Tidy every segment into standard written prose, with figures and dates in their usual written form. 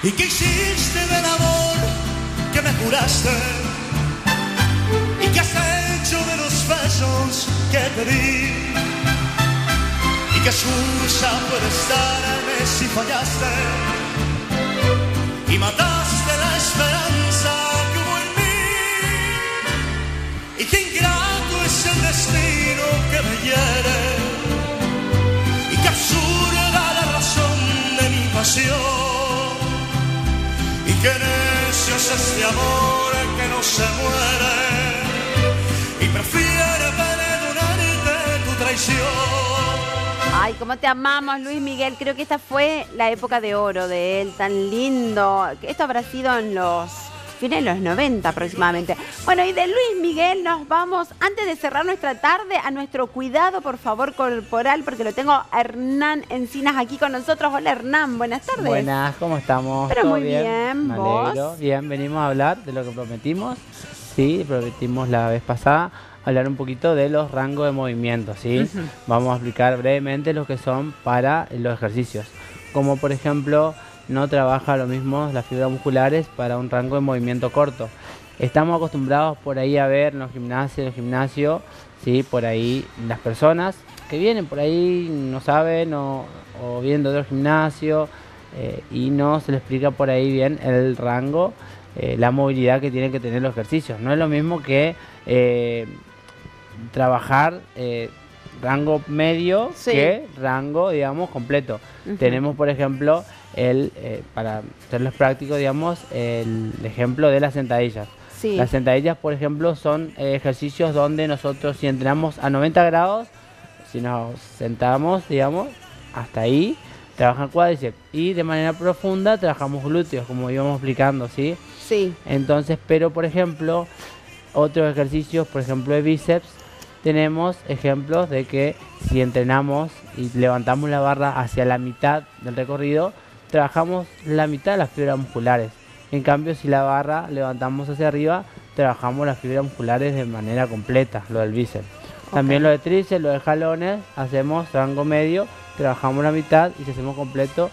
¿Y qué hiciste del amor que me juraste? ¿Y qué has hecho de los besos que te di? ¿Y qué excusa puedes darme si fallaste? Y mataste la esperanza que hubo en mí. Y qué ingrato es el destino que me hiere. Y qué absurda la razón de mi pasión. Y qué necio es este amor que no se muere. Y prefiere perdonarte tu traición. Ay, cómo te amamos, Luis Miguel. Creo que esta fue la época de oro de él, tan lindo. Esto habrá sido en los fines de los 90 aproximadamente. Bueno, y de Luis Miguel nos vamos, antes de cerrar nuestra tarde, a nuestro cuidado, por favor, corporal, porque lo tengo a Hernán Encinas aquí con nosotros. Hola, Hernán, buenas tardes. Buenas, ¿cómo estamos? Pero ¿Todo muy bien, Me ¿vos? alegro. Bien, venimos a hablar de lo que prometimos. Sí, prometimos la vez pasada hablar un poquito de los rangos de movimiento, ¿sí? Vamos a explicar brevemente lo que son para los ejercicios. Como por ejemplo, no trabaja lo mismo las fibras musculares para un rango de movimiento corto. Estamos acostumbrados por ahí a ver en los gimnasios, ¿sí? Por ahí las personas que vienen por ahí no saben o vienen de otro gimnasio y no se les explica por ahí bien el rango, la movilidad que tienen que tener los ejercicios. No es lo mismo que trabajar rango medio que rango, digamos, completo. Tenemos, por ejemplo, para hacerlos prácticos, digamos, el ejemplo de las sentadillas. Las sentadillas, por ejemplo, son ejercicios donde nosotros, si entrenamos a 90 grados, si nos sentamos, digamos, hasta ahí, trabajan cuádriceps. Y de manera profunda trabajamos glúteos, como íbamos explicando, ¿sí? Sí. Entonces, pero, por ejemplo, otros ejercicios, por ejemplo, de bíceps, tenemos ejemplos de que si entrenamos y levantamos la barra hacia la mitad del recorrido, trabajamos la mitad de las fibras musculares. En cambio, si la barra levantamos hacia arriba, trabajamos las fibras musculares de manera completa, lo del bíceps. También lo de tríceps, lo de jalones, hacemos rango medio, trabajamos la mitad y si hacemos completo,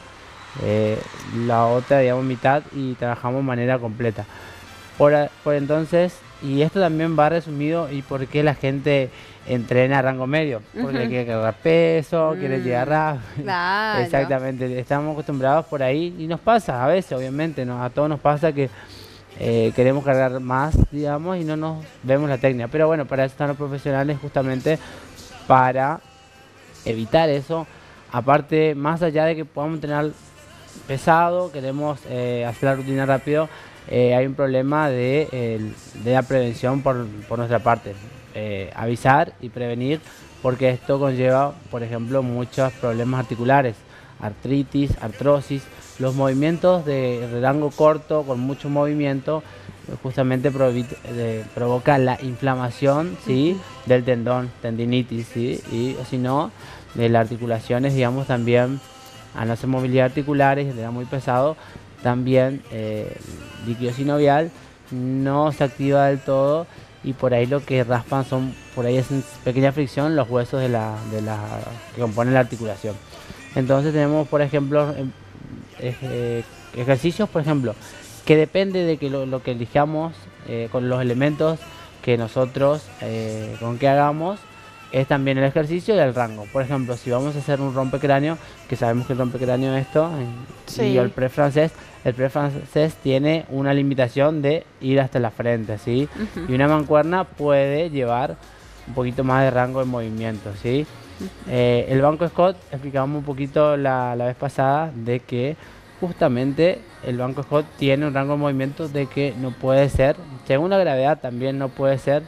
la otra, digamos, mitad y trabajamos de manera completa. Por entonces, y esto también va resumido y por qué la gente entrena a rango medio, porque quiere cargar peso, quiere llegar rápido. Claro. Exactamente, estamos acostumbrados por ahí y nos pasa a veces, obviamente, a todos nos pasa que queremos cargar más, digamos, y no nos vemos la técnica. Pero bueno, para eso están los profesionales, justamente para evitar eso. Aparte, más allá de que podamos entrenar pesado, queremos hacer la rutina rápido, hay un problema de la prevención por nuestra parte. Avisar y prevenir, porque esto conlleva, por ejemplo, muchos problemas articulares, artritis, artrosis. Los movimientos de rango corto, con mucho movimiento, justamente provoca la inflamación, ¿sí? Del tendón, tendinitis, ¿sí? Y si no, de las articulaciones, digamos, también, al no hacer movilidad articulares, y era muy pesado, también líquido sinovial no se activa del todo y por ahí lo que raspan son, por ahí hacen pequeña fricción los huesos que componen la articulación. Entonces tenemos, por ejemplo, ejercicios, por ejemplo, que depende de que lo que elijamos con los elementos que nosotros con que hagamos, es también el ejercicio y el rango. Por ejemplo, si vamos a hacer un rompecráneo, que sabemos que el rompecráneo es esto, y el press francés tiene una limitación de ir hasta la frente, ¿sí? Y una mancuerna puede llevar un poquito más de rango de movimiento, ¿sí? El banco Scott, explicamos un poquito la vez pasada de que justamente el banco Scott tiene un rango de movimiento de que no puede ser, según la gravedad también no puede ser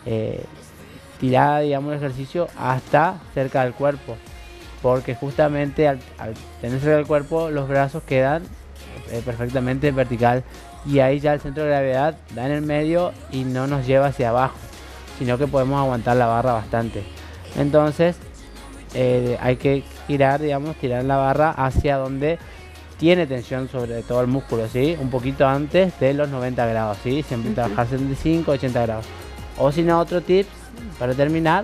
tirada, digamos, el ejercicio hasta cerca del cuerpo, porque justamente al tener cerca del cuerpo los brazos quedan perfectamente en vertical y ahí ya el centro de gravedad da en el medio y no nos lleva hacia abajo, sino que podemos aguantar la barra bastante. Entonces hay que tirar la barra hacia donde tiene tensión, sobre todo el músculo, ¿sí? Un poquito antes de los 90 grados, ¿sí? Siempre trabajar 75, 80 grados. O si no, otro tip para terminar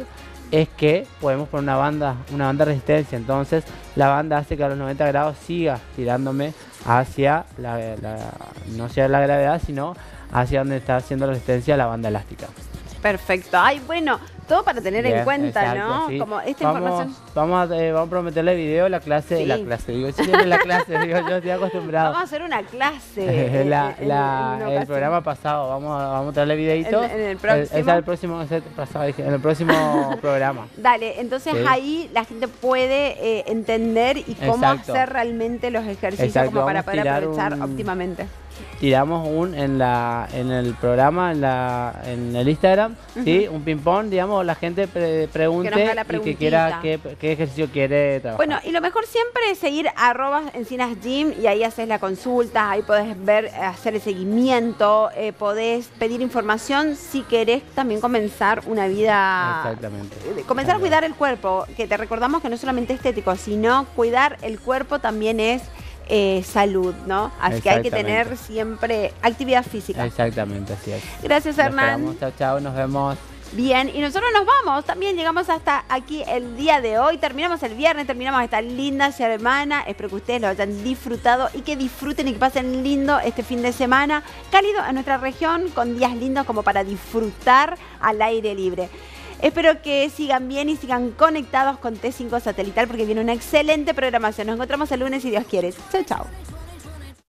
es que podemos poner una banda de resistencia. Entonces la banda hace que a los 90 grados siga tirándome hacia no hacia la gravedad, sino hacia donde está haciendo resistencia la banda elástica. Perfecto. Ay, bueno, todo para tener Bien, en cuenta, exacto, ¿no? sí. Como esta información. Vamos a prometerle video, la clase, Sí. digo, siempre la clase, digo, yo estoy acostumbrado. Vamos a hacer una clase. en una El ocasión. programa pasado, vamos a traerle videitos. En el próximo. En el próximo programa. Dale, entonces Sí. ahí la gente puede entender y cómo Exacto. hacer realmente los ejercicios Exacto, como para vamos a poder tirar aprovechar óptimamente. Tiramos en el programa, en el Instagram, ¿sí? Un ping-pong, digamos, la gente pregunte Que nos haga la y que preguntita. quiera qué ejercicio quiere trabajar. Bueno, y lo mejor siempre es seguir @EncinasGym y ahí haces la consulta, ahí podés ver, hacer el seguimiento, podés pedir información si querés también comenzar una vida... Exactamente. Comenzar a cuidar el cuerpo, que te recordamos que no es solamente estético, sino cuidar el cuerpo también es salud, ¿no? Así que hay que Exactamente. tener siempre actividad física. Exactamente, así es. Gracias, Nos Hernán. esperamos. Chao, chao, nos vemos. Bien, y nosotros nos vamos, también llegamos hasta aquí el día de hoy, terminamos el viernes, terminamos esta linda semana, espero que ustedes lo hayan disfrutado y que disfruten y que pasen lindo este fin de semana, cálido en nuestra región, con días lindos como para disfrutar al aire libre. Espero que sigan bien y sigan conectados con T5 Satelital porque viene una excelente programación. Nos encontramos el lunes si Dios quiere. Chau, chau.